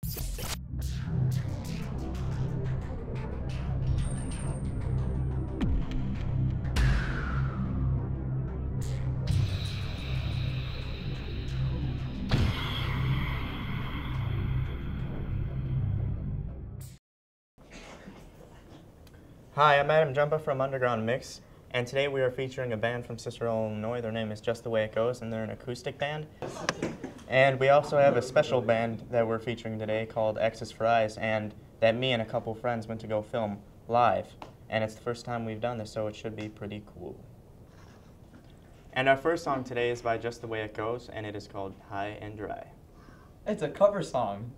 Hi, I'm Adam Jumpa from Underground Mix, and today we are featuring a band from Cicero, Illinois. Their name is Just the Way It Goes, and they're an acoustic band. And we also have a special band that we're featuring today called X's for Eyes, and that me and a couple friends went to go film live. And it's the first time we've done this, so it should be pretty cool. And our first song today is by Just the Way It Goes, and it is called High and Dry. It's a cover song.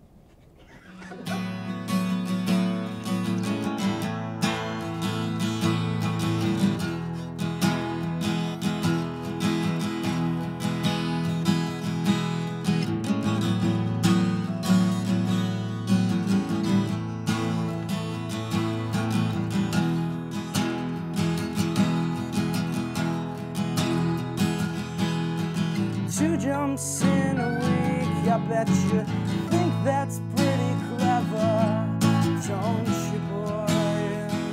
Two jumps in a week, I bet you think that's pretty clever, don't you, boy?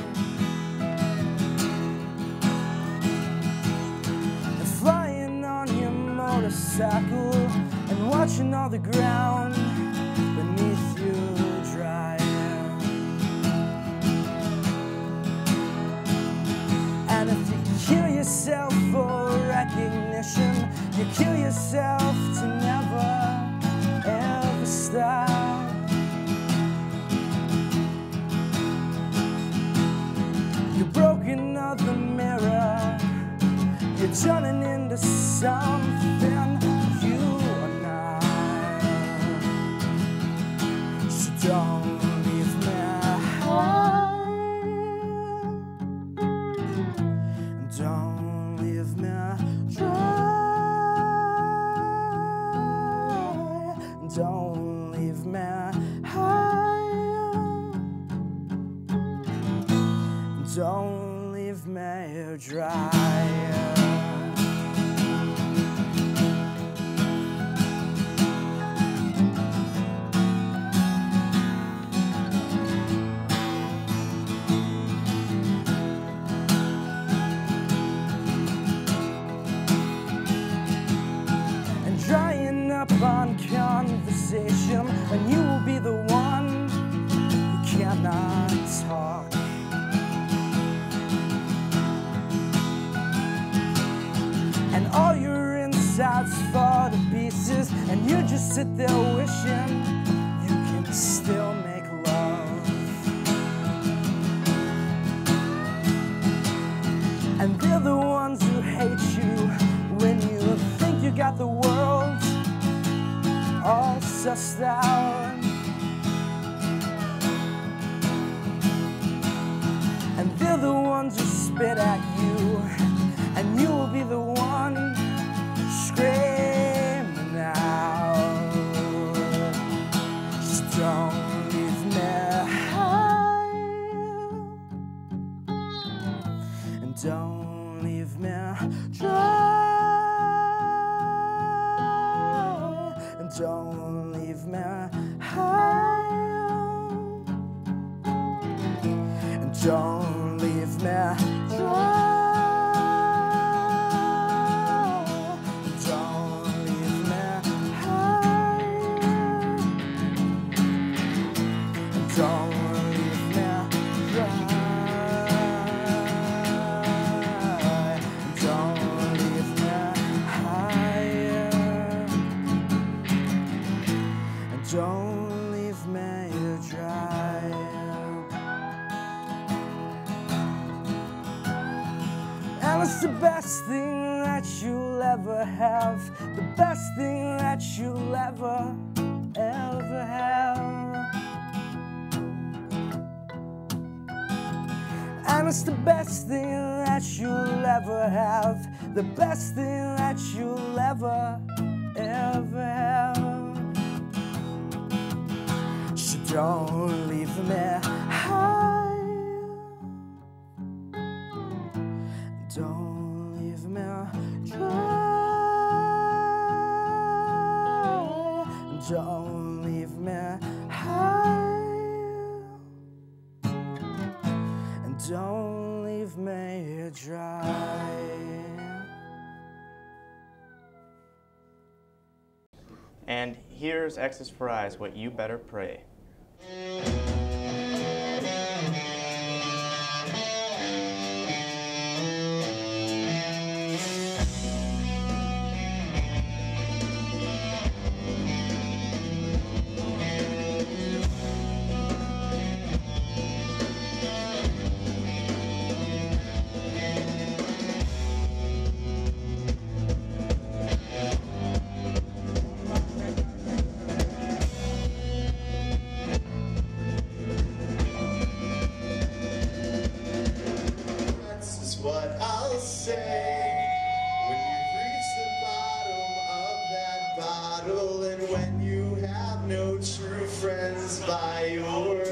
And flying on your motorcycle and watching all the ground beneath you dry. And if you kill yourself for recognition, you kill yourself to never, ever stop. You broke another mirror, you're turning into something you are not. So don't leave me high, don't leave me dry. Don't leave me high. Don't leave me dry. And drying up on conversation, and you will be the one who cannot talk. And all your insides fall to pieces, and you just sit there wishing you can still make love. And they're the ones who hate you when you think you got the world all sussed out. And they're the ones who spit at you, and you will be the one screaming out. Just don't leave me high, and don't leave me dry. Don't leave me high, and don't leave me dry. Don't leave me high, and don't leave me dry. Don't leave me high. Don't leave me dry. And it's the best thing that you'll ever have, the best thing that you'll ever have. And it's the best thing that you'll ever have, the best thing that you'll ever have. So don't leave me high, don't leave me dry. Don't leave me high, you've made dry. And here's X's for Eyes, What You Better Pray. What I'll say when you've reached the bottom of that bottle, and when you have no true friends by your